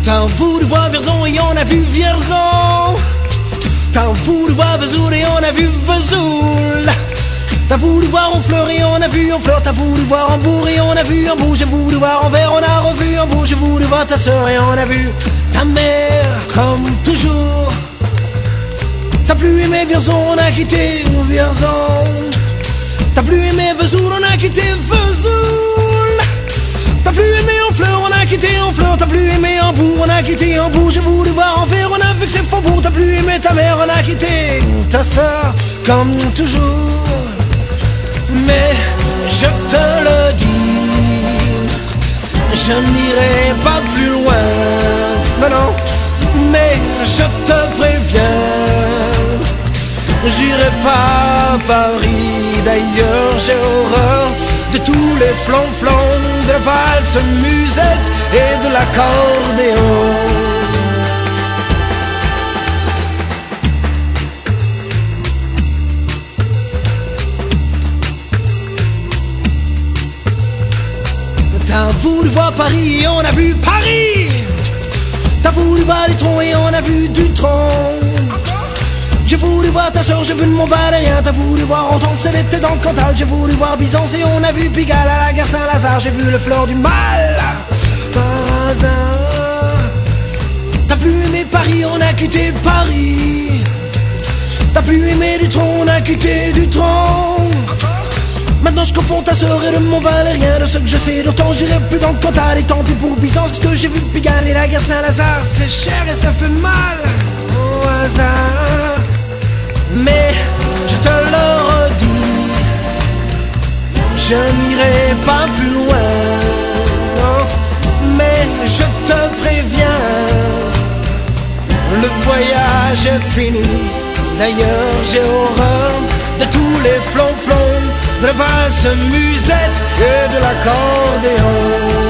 T'as voulu voir Vierzon et on a vu Vierzon. T'as voulu voir Vesoul et on a vu Vesoul. T'as voulu voir Honfleur et on a vu Honfleur. T'as voulu voir Hambourg et on a vu Hambourg. J'ai voulu voir Anvers, on a revu Hambourg. J'ai voulu voir ta sœur et on a vu ta mère, comme toujours. T'as plus aimé Vierzon, on a quitté Vierzon. T'as plus aimé Vesoul, on a quitté Vesoul. T'as plus aimé Honfleur, on a quitté Honfleur. T'as plus aimé Hambourg, on a quitté Hambourg. J'ai voulu voir Anvers, on a vu que c'est Faubourg. T'as plus aimé ta mère, on a quitté ta sœur, comme toujours. Mais je te le dis, je n'irai pas plus loin. Non, non, mais je te préviens, j'irai pas à Paris. D'ailleurs j'ai horreur de tous les flonflons, de la valse musette et de l'accordéon. T'as voulu voir Paris et on a vu Paris. T'as voulu voir Dutron et on a vu Dutron. J'ai voulu voir ta soeur, j'ai vu le Mont-Valérien. T'as voulu voir Hortense, elle était dans le Cantal. J'ai voulu voir Byzance et on a vu Pigalle à la gare Saint-Lazare. J'ai vu le Fleur du Mal par hasard. T'as plus aimé Paris, on a quitté Paris. T'as plus aimé Dutron, on a quitté Dutron. Maintenant je confonds ta sœur et le Mont-Valérien. De ce que je sais, d'autant j'irai plus dans le Cantal. Et tant pis pour Byzance, parce que j'ai vu Pigalle et la gare Saint-Lazare. C'est cher et ça fait mal au hasard. Mais je te le redis, je n'irai pas plus loin. Non, mais je te préviens, le voyage est fini. D'ailleurs j'ai horreur de tous les flonflons, de la valse musette et de l'accordéon.